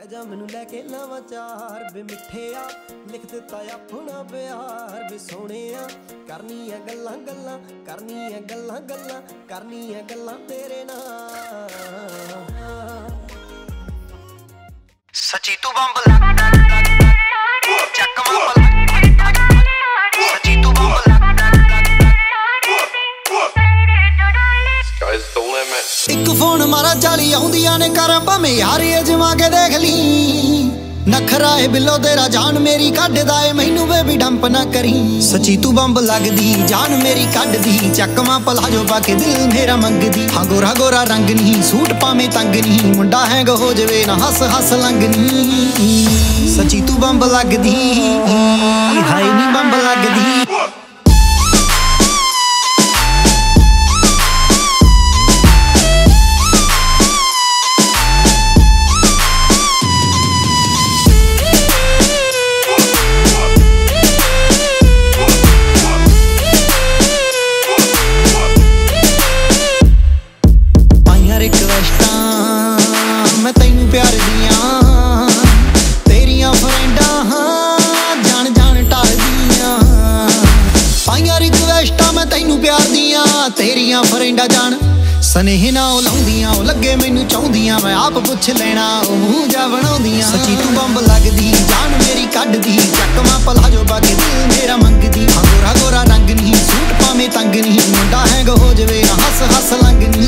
जा मैनू लैके लावा चार वे मिठिया लिख दिता अपना प्यार वे सोहणिया करनियां गल्लां गल्लां करनियां गल्लां गल्लां करनियां गल्लां तेरे नाल सची तू बंब लग चकमा सची तू बंब एक फोन मारा 40 आउंदियां ने कर भावें यार अजमा के देख ली नखरा है बिलो तेरा जान मेरी कड्डदा ए मैनू बेबी डंप ना करी सची तू बंब लगदी जान मेरी कड्डदी चकमा पलाजो पाके दिल मेरा मंगदी हाँ गोरा गोरा रंग नहीं सूट पावे तंग नहीं मुंडा हैंग हो जवे ना हस हस लंगनी सची तू बंब लगदी हाय नी बंब लगदी तेरियां फरेंडा जान सनेह ना लाउंदियां लगे मैनू चाहुंदियां मैं आप पुछ लेना मूंह जा बनाउंदियां सची तू बंब लगदी जान मेरी कड्डदी चकमा पलाजो पाके दिल मेरा मंगदी हाँ गोरा गोरा रंग नहीं सूट पावे तंग नहीं मुंडा हैंग हो जवे हस हस लंगनी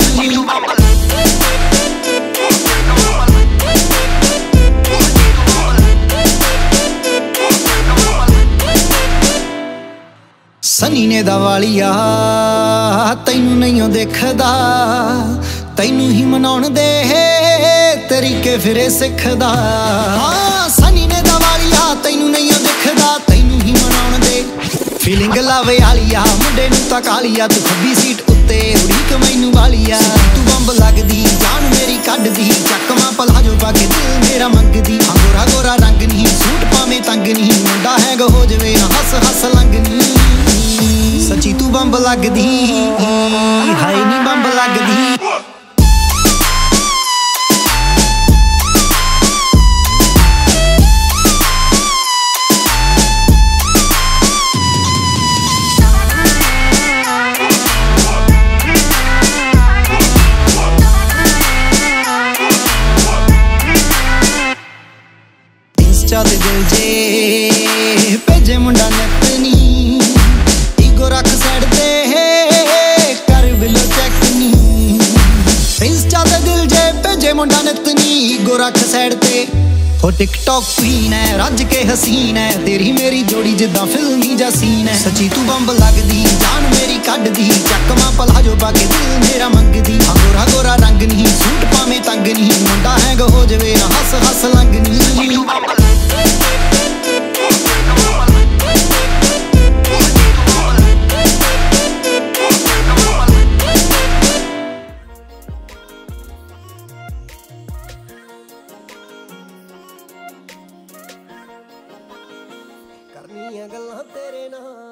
सनी निधावालिया तैनू नहीं देखदा तैनू ही मनाउण दे तरीके फिरे सिखदा सनी निधावालिया तैनू नहीं देखदा तैनू ही मनाउण दे फीलिंग लावे आलिया मुंडे नू तां कालिया तू खब्बी सीट उत्ते उड़ीक मैनू वालिया तू बंब लगदी जान मेरी कड्डदी चकमा पलाजो पाके दिल मेरा मंगदी हाँ गोरा गोरा रंग नहीं सूट पावे तंग नहीं मुंडा हैंग हो जवे हस हस लंगनी सची तू बंब लगदी हाय नी बंब लगदी इंस्टा ते दिल जे भेजे मुंडा नतनी रख साइड ते कर बिलो चेक नी इंस्टा ते दिल जे भेजे मुंडा नतनी गो रख साइड ते हो टिक टॉक क्वीन है रज के हसीन है तेरी मेरी जोड़ी जिद्दां फिल्मी जा सीन है सची तू बंब लगदी जान मेरी कड्डदी चकमा पलाजो पाके दिल मेरा मंगदी हाँ गोरा गोरा रंग नहीं सूट पावे तंग नहीं मुंडा हैंग हो जवे हस हस लंगनी करनियां गल्लां तेरे नाल